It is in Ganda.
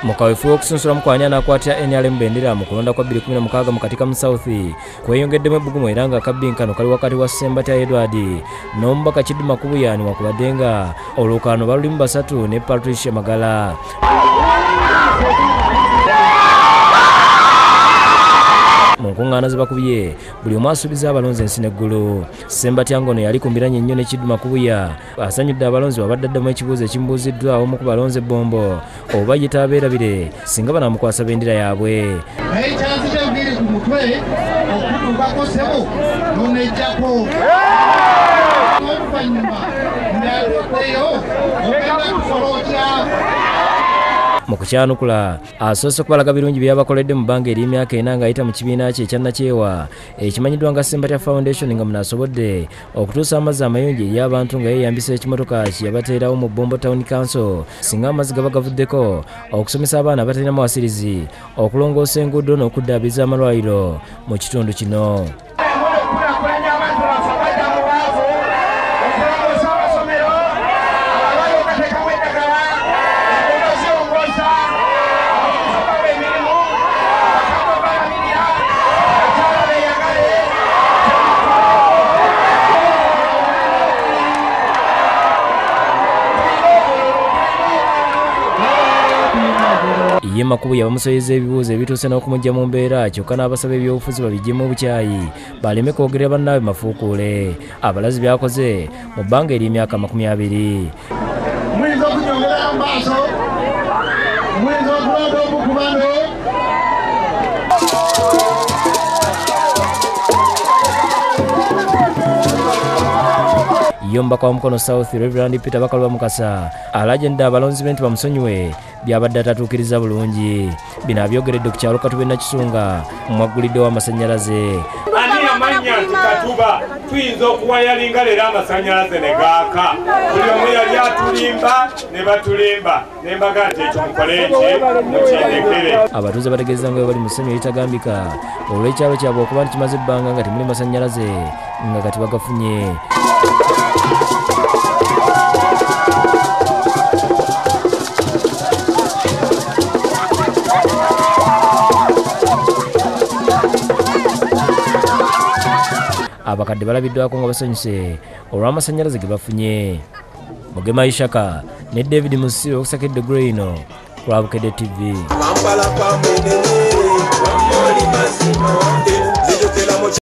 Mukawefuza okusunsula mukwanya n'akwatira NRM bendera mu kulonda kwa 2016 mu Katika mu South kweyongeddemu ebbugumu era nga akabinkano kali wakati wa Ssembatya Edward n'omubaka Kiduma Kubuyani wakubadde nga olukano balulimu basatu ne Patricia Magala. Mu nkungaana zibakubye buli omu asuubiza abalonzi ensi n'eggulu. Ssembatya ngono yali kumbiranye nnyo ne Kiduma Kubuya asanyudde abalonzi babadde addamu ekibuuzo ekimubuuziddwa omu ku balonzi Bombo oba ye taabeerabire singa banaamukwasa bendera yaabwe. Naye kyanzita enviiri ku mutwe okutuukako ssebo n'onejjako n'oluvannyuma ng'atuddeyo ogenda kukola otya. Mu kukyanukula asoose kubalaga birungi byabakoledde mu bbanga ery'emyaka 4 ng'ayita mu kibiina kye ekyannakyewa ekimanyiddwa nga Ssembatya Foundation nga munaasobodde okutuusa amazzi amayonjo eri abantu nga yeeyambisa ekimotoka kye yabateerawo mu Bombo Town Council singa amazzi gaba gavuddeko, okusomesa abaana abatalina mawasirizi, okulongoosa enguudo n'okuddaabiriza amalwaliro mu kitundu kino. Ye Makubuya bamusoyeza ebibuuzo ebituuse n'okumujja mu mbeera kyokka n'abasaba ebyobufuzi babiggyemu obukyayi baleme kwogerera bannaabwe mafuukuule. Abalazi byakoze mu bbanga ery'emyaka 20. Muyinza okunyongera mu maaso, muyinza okulonda obukubano. Omubaka wa Mukono South Reverend Peter Bakalwa Mukasa alajjadde abalonzi be nti bamusonyiwe byabadde atatuukiriza bulungi. Bino abyogeredde ku kyalo Katube Nakisunga mwaggulidde w'amasannyalaze. Ani amanya nti Katuba tuyinza okuwayalinga leero amasannyalaze ne gaaka. Buli omu yali atulimba ne batulimba nembaga nti ekyo mukole ki mukindekere. Abatuuze bategeeza nga bali mu ssanyu eritagambika olw'ekyalo kyabwe okuba nti kimaze ebbanga nga temuli masannyalaze nga kati bagafunye. Abakadde balabiddwako nga basanyuse olw'amasannyalaze ge bafunye. Mugema Ishaka ne David Musiro okusakidde Greyino ku Lwabukedde TV.